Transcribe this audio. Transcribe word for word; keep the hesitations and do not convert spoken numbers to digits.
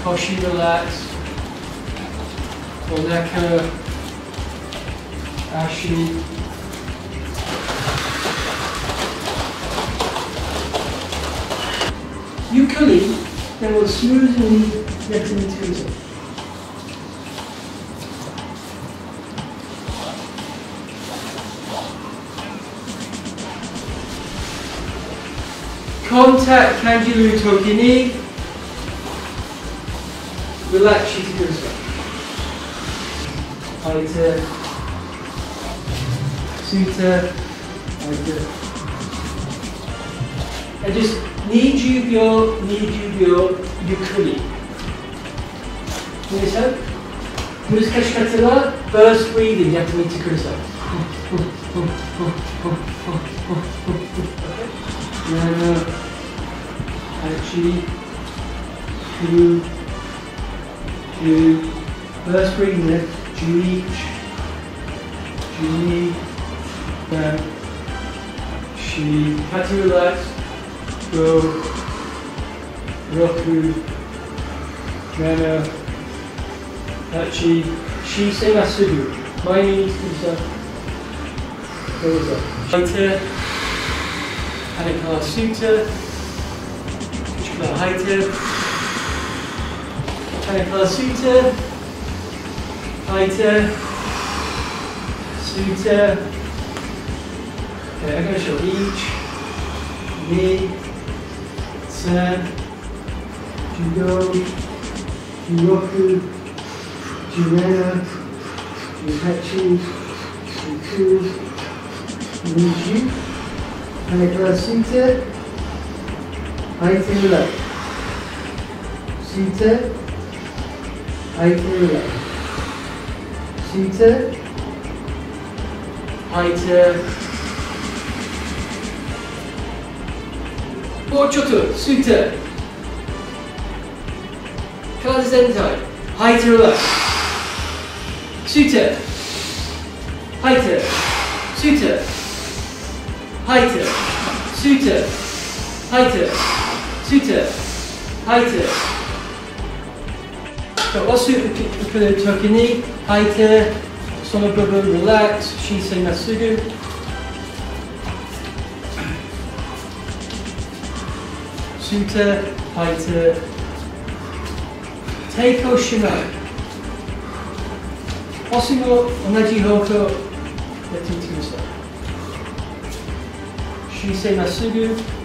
腰リラックス、お腹、足、ゆっくりでもスムーズにやってみてください。コンタクト感じるときにリラックスしてください。吐いて、吸って、吐いて。And justにじゅうびょう、にじゅうびょうゆっくり。皆さん、難しかったらバーストブリーディングやってみてください。なな、はち、きゅう、じゅう、バーストブリーディングね。じゅういち、じゅうに、さん、よん、はち、リラックス。ご、ろく、なな、はち、姿勢まっすぐ前に来てください。どうぞ。吐いて、鼻から吸って、口から吐いて、鼻から吸って、吐いて、吸って、上げましょう。いち、に、さん、じゅうご、じゅうろく、じゅうなな、じゅうはち、じゅうきゅう、にじゅう、鼻から吸って、吐いてリラックス。吸って、吐いてリラックス。吸って、吐いて。もうちょっと吸って、体全体、吐いてリラックス。吸って、吐いて、吸って、吐いて、吸って、吐いて、吸って、吐いて。押すときに吐いて、その部分リラックス、姿勢まっすぐ。吸って、吐いて、抵抗しない。押すも同じ方向やってみてください。姿勢まっすぐ。